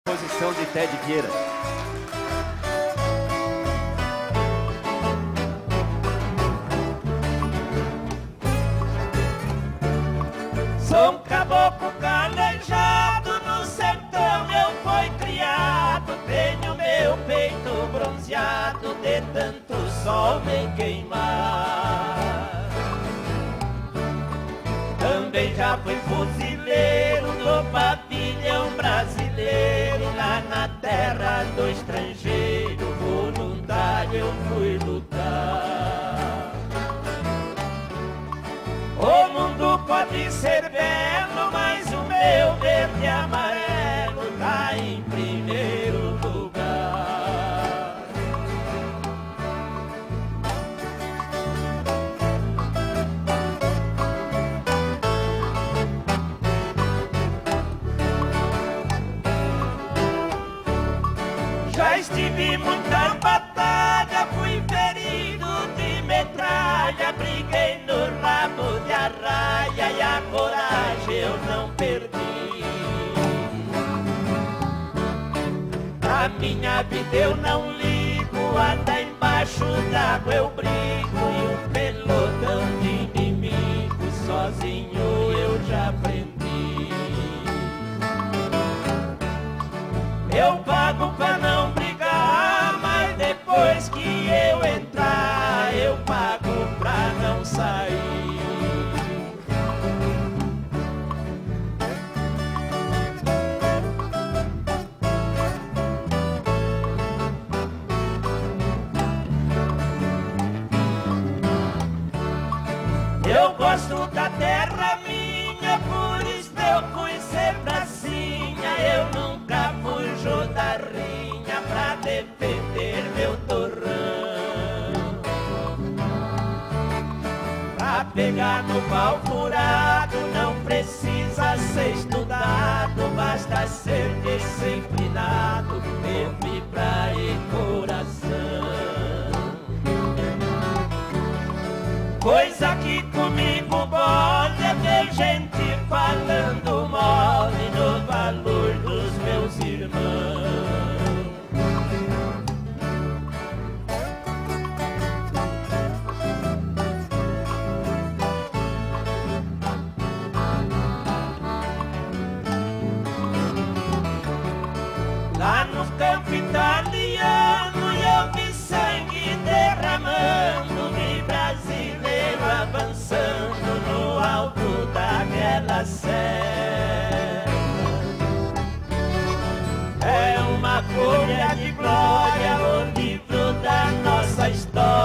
composição de Ted Vieira. Sou um caboclo calejado, no sertão eu fui criado. Tenho meu peito bronzeado, de tanto sol me queimar. Também já fui fuzileiro do pavilhão brasileiro. Lá na terra do estrangeiro, voluntário eu fui lutar. O mundo pode ser belo, mas o meu verde e amarelo tá em primeiro lugar. Já estive em muita batalha, fui ferido de metralha, briguei no rabo de arraia e a coragem eu não perdi. A minha vida eu não ligo, até embaixo d'água eu brigo, e um pelotão de inimigos sozinho eu já aprendi. Eu pago pra não brigar, mas depois que eu entrar, eu pago pra não sair. Eu gosto da terra minha, por isso eu fui ser pracinha. Eu nunca fujo da rinha pra defender meu torrão. Pra pegar no pau furado não precisa ser estudado, basta ser disciplinado, ter fibra e coração. Coisa que comigo bola é ver gente falando mole no valor dos meus irmãos. Lá nos campos italianos eu vi sangue derramando, vi brasileiro avançando no alto daquela serra. É uma folha de glória, o livro da nossa história.